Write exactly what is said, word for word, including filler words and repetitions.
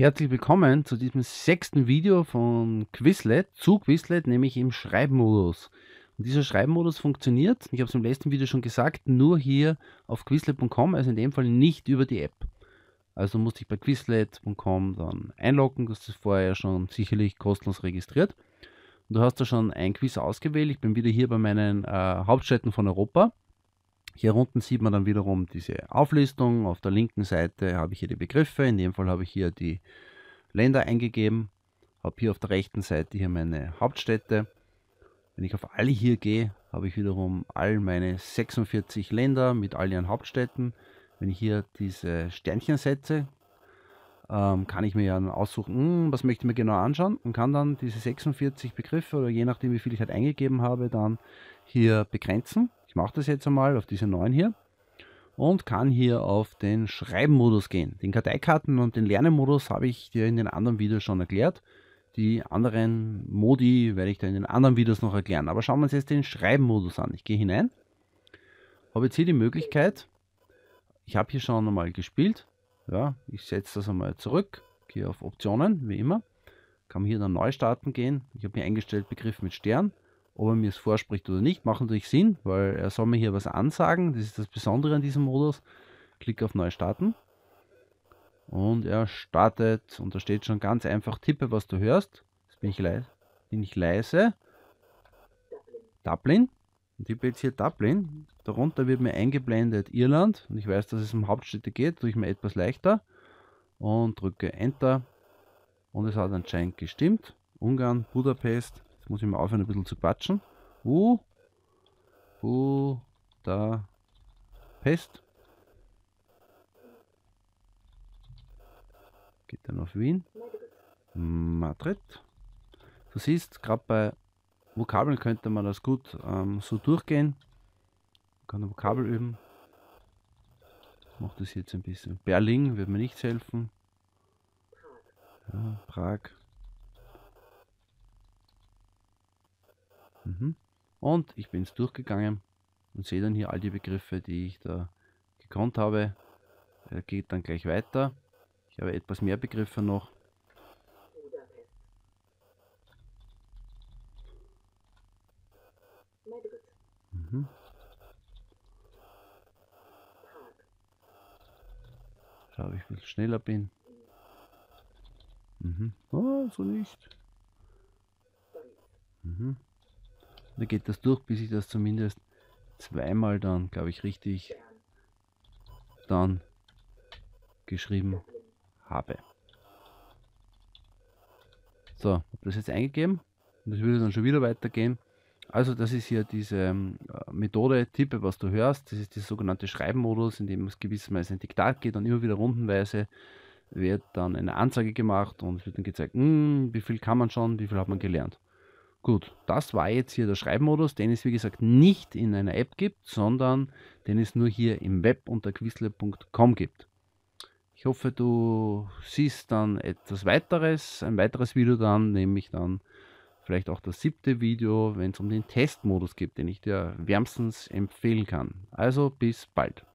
Herzlich willkommen zu diesem sechsten Video von Quizlet, zu Quizlet, nämlich im Schreibmodus. Und dieser Schreibmodus funktioniert, ich habe es im letzten Video schon gesagt, nur hier auf quizlet punkt com, also in dem Fall nicht über die App. Also musste ich bei quizlet punkt com dann einloggen, das ist vorher schon sicherlich kostenlos registriert. Und du hast da schon ein Quiz ausgewählt, ich bin wieder hier bei meinen äh, Hauptstädten von Europa. Hier unten sieht man dann wiederum diese Auflistung. Auf der linken Seite habe ich hier die Begriffe. In dem Fall habe ich hier die Länder eingegeben. Habe hier auf der rechten Seite hier meine Hauptstädte. Wenn ich auf alle hier gehe, habe ich wiederum all meine sechsundvierzig Länder mit all ihren Hauptstädten. Wenn ich hier diese Sternchen setze, ähm, kann ich mir ja aussuchen, hm, was möchte ich mir genau anschauen und kann dann diese sechsundvierzig Begriffe oder je nachdem wie viel ich halt eingegeben habe, dann hier begrenzen. Ich mache das jetzt einmal auf diese neun hier und kann hier auf den Schreiben-Modus gehen. Den Karteikarten- und den Lernen-Modus habe ich dir in den anderen Videos schon erklärt. Die anderen Modi werde ich dann in den anderen Videos noch erklären. Aber schauen wir uns jetzt den Schreiben-Modus an. Ich gehe hinein, habe jetzt hier die Möglichkeit, ich habe hier schon einmal gespielt. Ja, ich setze das einmal zurück, gehe auf Optionen, wie immer, kann hier dann neu starten gehen. Ich habe hier eingestellt Begriff mit Stern. Ob er mir es vorspricht oder nicht, macht natürlich Sinn, weil er soll mir hier was ansagen. Das ist das Besondere an diesem Modus. Klicke auf Neu starten. Und er startet und da steht schon ganz einfach, tippe, was du hörst. Jetzt bin ich leise. Bin ich leise. Dublin. Und tippe jetzt hier Dublin. Darunter wird mir eingeblendet Irland. Und ich weiß, dass es um Hauptstädte geht, tue ich mir etwas leichter. Und drücke Enter. Und es hat anscheinend gestimmt. Ungarn, Budapest. Jetzt muss ich mal aufhören, ein bisschen zu quatschen. Uh, Budapest. Geht dann auf Wien. Madrid. Du siehst, gerade bei Vokabeln könnte man das gut ähm, so durchgehen. Man kann ein Vokabel üben. Ich mache das jetzt ein bisschen. Berlin wird mir nichts helfen. Ja, Prag. Mhm. Und ich bin es durchgegangen und sehe dann hier all die Begriffe, die ich da gekonnt habe. Er geht dann gleich weiter. Ich habe etwas mehr Begriffe noch. Mhm. Schau, ob ich ein bisschen schneller bin. Mhm. Oh, so nicht. Mhm. Da geht das durch, bis ich das zumindest zweimal dann, glaube ich, richtig dann geschrieben habe. So, habe das jetzt eingegeben und das würde dann schon wieder weitergehen. Also das ist hier diese ähm, Methode, tippe, was du hörst. Das ist der sogenannte Schreiben-Modus, in dem es gewissermaßen ein Diktat geht und immer wieder rundenweise wird dann eine Ansage gemacht und es wird dann gezeigt, mh, wie viel kann man schon, wie viel hat man gelernt. Gut, das war jetzt hier der Schreibmodus, den es wie gesagt nicht in einer App gibt, sondern den es nur hier im Web unter quizlet punkt com gibt. Ich hoffe, du siehst dann etwas weiteres, ein weiteres Video dann, nämlich dann vielleicht auch das siebte Video, wenn es um den Testmodus geht, den ich dir wärmstens empfehlen kann. Also bis bald.